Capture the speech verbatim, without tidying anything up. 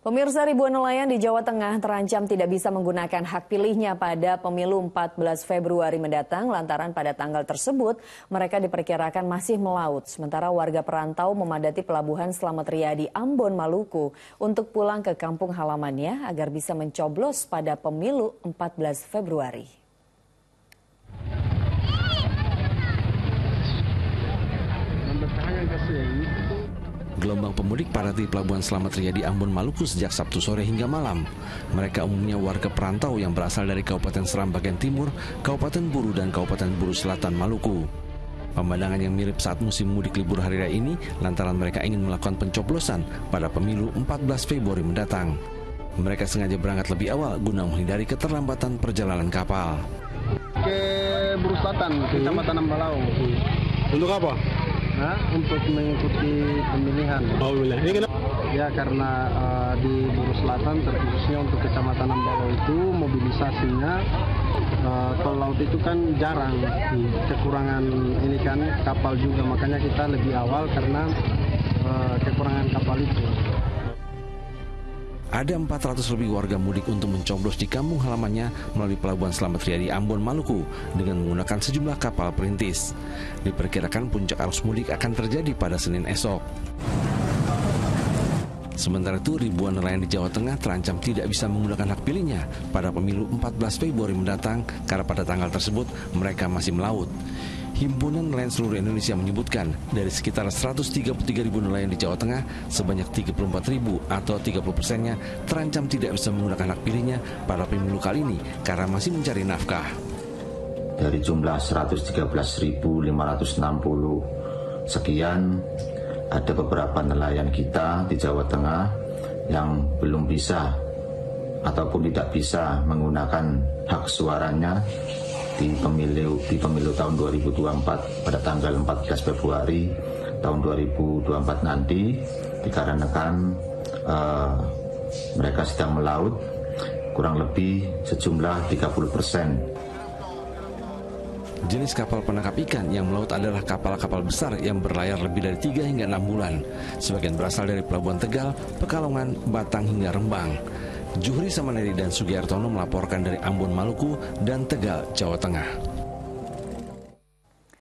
Pemirsa, ribuan nelayan di Jawa Tengah terancam tidak bisa menggunakan hak pilihnya pada pemilu empat belas Februari mendatang lantaran pada tanggal tersebut mereka diperkirakan masih melaut. Sementara warga perantau memadati pelabuhan Slamet Riyadi Ambon, Maluku untuk pulang ke kampung halamannya agar bisa mencoblos pada pemilu empat belas Februari. Gelombang pemudik padati pelabuhan Slamet Riyadi Ambon, Maluku sejak Sabtu sore hingga malam. Mereka umumnya warga perantau yang berasal dari Kabupaten Seram bagian timur, Kabupaten Buru dan Kabupaten Buru Selatan, Maluku. Pemandangan yang mirip saat musim mudik libur hari raya ini lantaran mereka ingin melakukan pencoblosan pada pemilu empat belas Februari mendatang. Mereka sengaja berangkat lebih awal guna menghindari keterlambatan perjalanan kapal. Ke Buru Selatan, Kecamatan Ambalaung. Untuk apa? Nah, untuk mengikuti pemilihan. Oh, ini kenapa? Ya, karena uh, di Buru Selatan, terkhususnya untuk Kecamatan Ambalaung itu mobilisasinya uh, tol laut itu kan jarang, kekurangan ini kan kapal juga, makanya kita lebih awal karena uh, kekurangan kapal itu. Ada empat ratus lebih warga mudik untuk mencoblos di kampung halamannya melalui pelabuhan Slamet Riyadi Ambon, Maluku dengan menggunakan sejumlah kapal perintis. Diperkirakan puncak arus mudik akan terjadi pada Senin esok. Sementara itu, ribuan nelayan di Jawa Tengah terancam tidak bisa menggunakan hak pilihnya pada pemilu empat belas Februari mendatang karena pada tanggal tersebut mereka masih melaut. Himpunan Nelayan Seluruh Indonesia menyebutkan dari sekitar seratus tiga puluh tiga ribu nelayan di Jawa Tengah, sebanyak tiga puluh empat ribu atau tiga puluh persennya terancam tidak bisa menggunakan hak pilihnya pada pemilu kali ini karena masih mencari nafkah. Dari jumlah seratus tiga belas ribu lima ratus enam puluh sekian, ada beberapa nelayan kita di Jawa Tengah yang belum bisa ataupun tidak bisa menggunakan hak suaranya di pemilu di pemilu tahun dua ribu dua puluh empat pada tanggal empat belas Februari tahun dua ribu dua puluh empat nanti, dikarenakan uh, mereka sedang melaut kurang lebih sejumlah tiga puluh persen. Jenis kapal penangkap ikan yang melaut adalah kapal-kapal besar yang berlayar lebih dari tiga hingga enam bulan. Sebagian berasal dari Pelabuhan Tegal, Pekalongan, Batang hingga Rembang. Juhri Samaneri dan Sugiartono melaporkan dari Ambon, Maluku dan Tegal, Jawa Tengah.